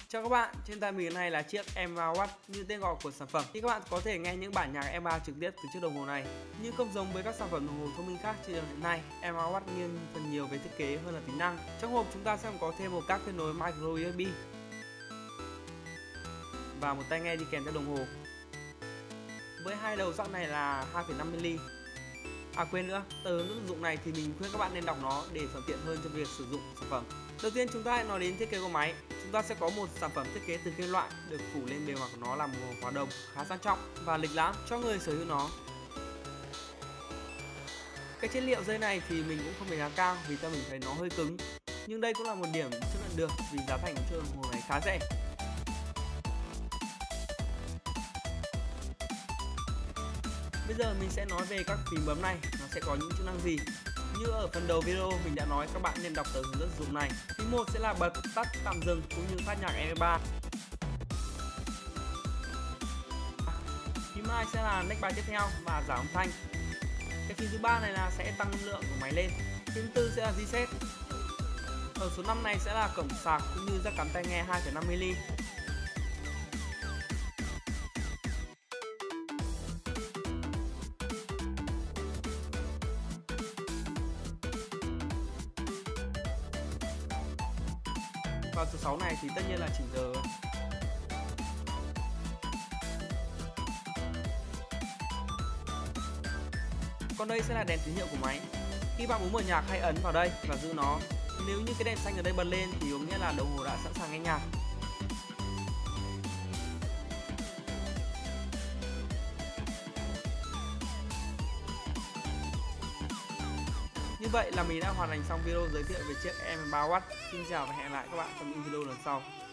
Chào các bạn, trên tay mình hiện nay là chiếc M3 Watt như tên gọi của sản phẩm. Thì các bạn có thể nghe những bản nhạc M3 trực tiếp từ chiếc đồng hồ này. Nhưng không giống với các sản phẩm đồng hồ thông minh khác trên thị trường hiện nay, M3 Watt nghiêng phần nhiều về thiết kế hơn là tính năng. Trong hộp chúng ta sẽ có thêm một các kết nối micro USB và một tai nghe đi kèm theo đồng hồ. Với hai đầu jack này là 2,5mm. À quên nữa, tờ hướng dẫn sử dụng này thì mình khuyên các bạn nên đọc nó để thuận tiện hơn cho việc sử dụng sản phẩm. Đầu tiên chúng ta hãy nói đến thiết kế của máy. Chúng ta sẽ có một sản phẩm thiết kế từ kim loại được phủ lên bề mặt của nó là một hóa đồng khá sang trọng và lịch lãm cho người sở hữu nó. Cái chất liệu dây này thì mình cũng không đánh giá cao vì theo mình thấy nó hơi cứng. Nhưng đây cũng là một điểm chấp nhận được vì giá thành của chiếc đồng hồ này khá rẻ. Bây giờ mình sẽ nói về các phím bấm này, nó sẽ có những chức năng gì. Như ở phần đầu video mình đã nói, các bạn nên đọc tờ hướng dẫn sử dụng này. Phím 1 sẽ là bật, tắt, tạm dừng cũng như phát nhạc MP3. Phím 2 sẽ là next bài tiếp theo và giảm âm thanh. Cái phím thứ ba này là sẽ tăng âm lượng của máy lên. Phím 4 sẽ là reset. Ở số 5 này sẽ là cổng sạc cũng như jack cắm tai nghe 2,5mm. Và số 6 này thì tất nhiên là chỉnh giờ. Còn đây sẽ là đèn tín hiệu của máy. Khi bạn muốn mở nhạc hãy ấn vào đây và giữ nó. Nếu như cái đèn xanh ở đây bật lên thì có nghĩa là đồng hồ đã sẵn sàng nghe nhạc. Như vậy là mình đã hoàn thành xong video giới thiệu về chiếc M3 Watt. Xin chào và hẹn gặp lại các bạn trong những video lần sau.